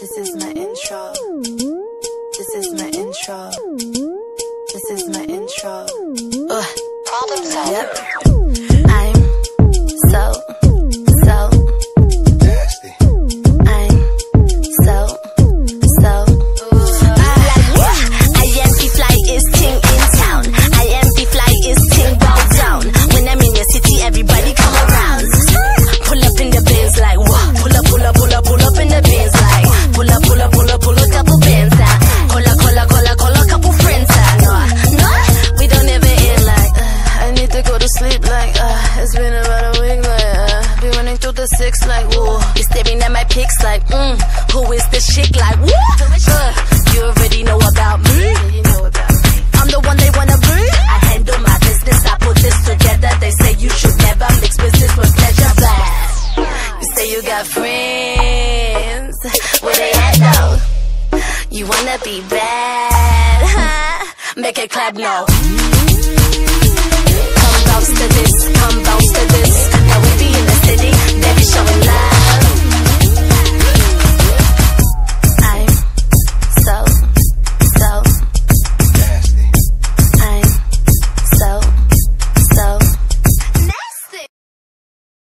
This is my intro. This is my intro. This is my intro. Problem solved. Yep. I'm so nasty. I'm so I am the flyest thing in town. I am the flyest thing well down. When I'm in your city, everybody come around. Pull up in the Benz like what? Pull up in the Benz like pull up, couple bands out. Call a couple friends out. No, we don't ever end like I need to go to sleep like it's been about a week like be running through the six like whoa. You staring at my pics like who is this chick like what? You already know about me. I'm the one they wanna be. I handle my business, I put this together. They say you should never mix business with pleasure. You say you got friends, where they at though? You wanna be bad, huh? Make it clap no. Come bounce to this, come bounce to this. Now we be in the city,